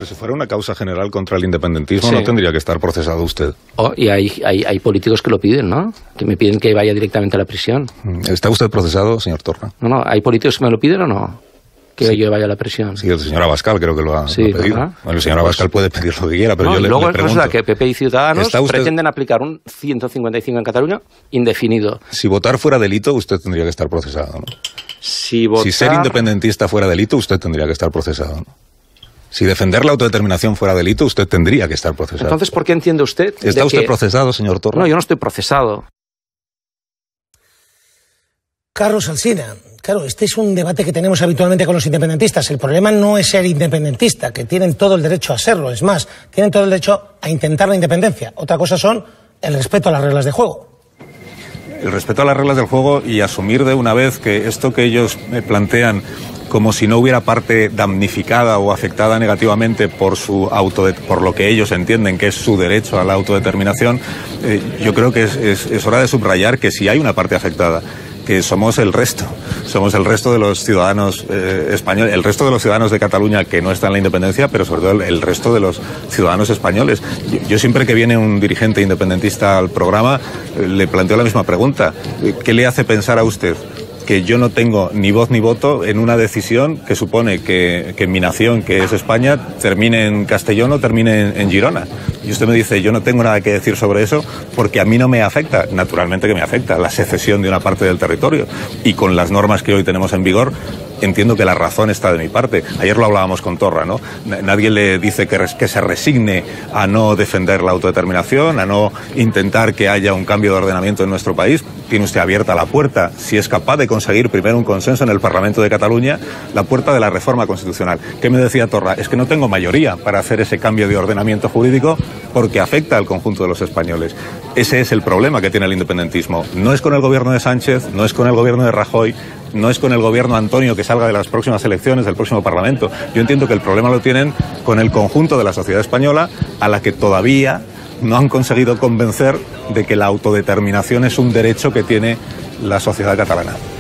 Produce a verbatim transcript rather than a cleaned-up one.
si fuera una causa general contra el independentismo, sí, no tendría que estar procesado usted. Oh, y hay, hay, hay políticos que lo piden, ¿no? Que me piden que vaya directamente a la prisión. ¿Está usted procesado, señor Torra? No, no, ¿hay políticos que me lo piden o no? Que sí, yo vaya a la prisión. Sí, el señor Abascal creo que lo ha, sí, lo ha pedido. ¿Verdad? Bueno, el señor Abascal puede pedir lo que quiera, pero no, yo le, luego le pregunto... Luego que P P y Ciudadanos usted... pretenden aplicar un ciento cincuenta y cinco en Cataluña indefinido. Si votar fuera delito, usted tendría que estar procesado, ¿no? Si, votar... si ser independentista fuera delito, usted tendría que estar procesado, ¿no? Si defender la autodeterminación fuera delito, usted tendría que estar procesado. Entonces, ¿por qué entiende usted? ¿Está usted que... procesado, señor Torra? No, yo no estoy procesado. Carlos Alsina, claro, este es un debate que tenemos habitualmente con los independentistas. El problema no es ser independentista, que tienen todo el derecho a serlo. Es más, tienen todo el derecho a intentar la independencia. Otra cosa son el respeto a las reglas de juego. El respeto a las reglas del juego y asumir de una vez que esto que ellos me plantean como si no hubiera parte damnificada o afectada negativamente por su autode- por lo que ellos entienden que es su derecho a la autodeterminación, eh, yo creo que es, es, es hora de subrayar que si hay una parte afectada, que somos el resto, somos el resto de los ciudadanos eh, españoles, el resto de los ciudadanos de Cataluña que no están en la independencia, pero sobre todo el, el resto de los ciudadanos españoles. Yo, yo siempre que viene un dirigente independentista al programa, eh, le planteo la misma pregunta. ¿Qué le hace pensar a usted que yo no tengo ni voz ni voto en una decisión que supone que, que mi nación, que es España, termine en Castellón o termine en, en Girona? Y usted me dice, yo no tengo nada que decir sobre eso porque a mí no me afecta. Naturalmente que me afecta la secesión de una parte del territorio. Y con las normas que hoy tenemos en vigor, entiendo que la razón está de mi parte. Ayer lo hablábamos con Torra, ¿no? Nadie le dice que, res, que se resigne a no defender la autodeterminación, a no intentar que haya un cambio de ordenamiento en nuestro país. Tiene usted abierta la puerta, si es capaz de conseguir primero un consenso en el Parlamento de Cataluña, la puerta de la reforma constitucional. ¿Qué me decía Torra? Es que no tengo mayoría para hacer ese cambio de ordenamiento jurídico porque afecta al conjunto de los españoles. Ese es el problema que tiene el independentismo. No es con el gobierno de Sánchez, no es con el gobierno de Rajoy, no es con el gobierno Antonio que salga de las próximas elecciones, del próximo Parlamento. Yo entiendo que el problema lo tienen con el conjunto de la sociedad española, a la que todavía no han conseguido convencer de que la autodeterminación es un derecho que tiene la sociedad catalana.